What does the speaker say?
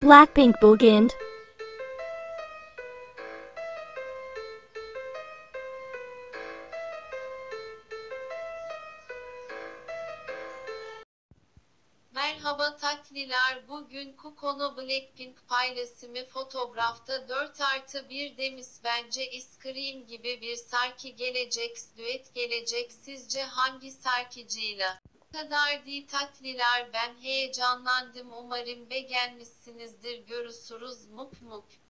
Blackpink Boogend. Merhaba tatliler, bugün konu Blackpink paylaşımı fotoğrafta 4+1 demiş, bence Scream gibi bir şarkı gelecek, düet gelecek, sizce hangi şarkıcıyla? Bu kadar değil tatliler, ben heyecanlandım, umarım beğenmişsinizdir, görüşürüz, mup mup.